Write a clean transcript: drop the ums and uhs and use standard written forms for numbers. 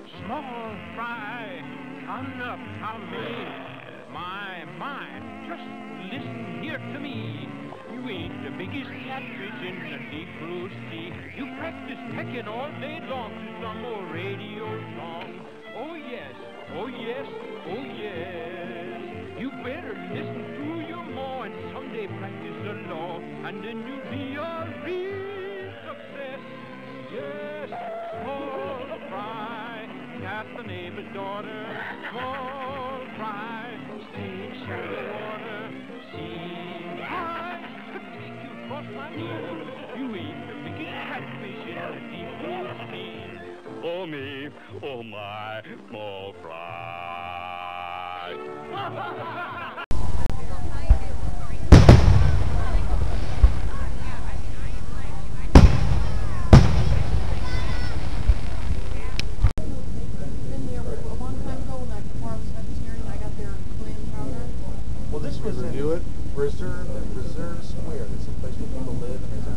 Small fry, coming up, Tommy. My, just listen here to me. You ain't the biggest catfish in the deep blue sea. You practice pecking all day long to some old radio song. Oh yes, oh yes, oh yes. You better listen to your ma and someday practice the law, and then you'll be a real success. Yes, small fry, got the neighbor's daughter. Small fry, stay sure the water. See, I could take you across my knee. You ain't the biggest catfish in the deep blue sea. Oh me, oh my, small fry. Well, this was review it. Reserve Square. That's a place where people live, and there's a